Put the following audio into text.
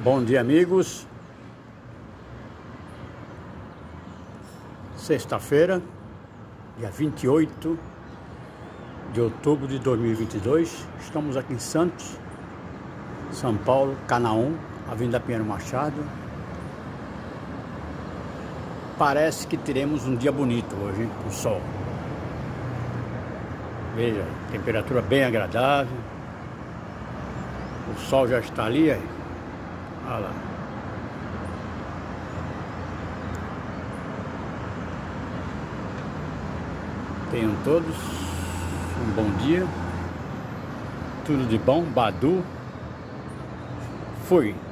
Bom dia, amigos. Sexta-feira, dia 28 de outubro de 2022. Estamos aqui em Santos, São Paulo, Canaã, Avenida Pinheiro Machado. Parece que teremos um dia bonito hoje, hein? O sol. Veja, temperatura bem agradável. O sol já está ali, aí. Olha lá. Tenham todos um bom dia. Tudo de bom. Badu. Fui.